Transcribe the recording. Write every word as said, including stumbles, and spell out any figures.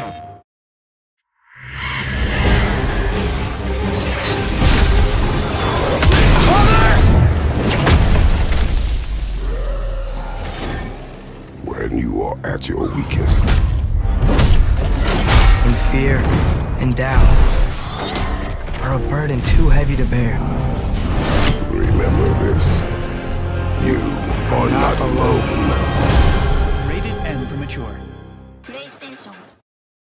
When you are at your weakest. In fear and doubt are a burden too heavy to bear. Remember this. You are not alone. Rated M for mature. PlayStation.